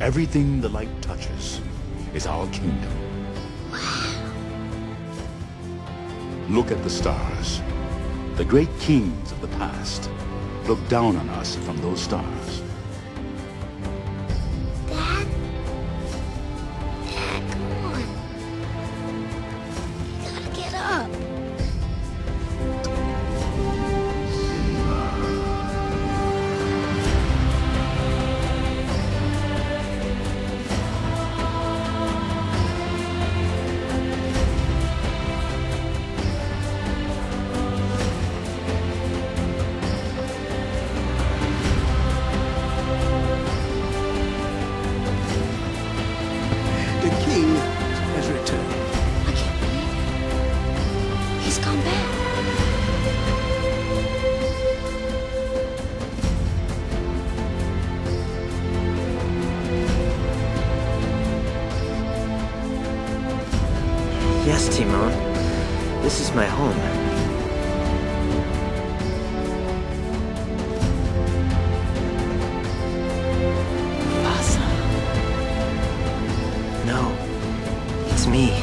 Everything the light touches is our kingdom. Look at the stars. The great kings of the past look down on us from those stars. Dad? Dad, come on. You gotta get up. The king has returned. I can't believe it. He's come back. Yes, Timon. This is my home. No, it's me.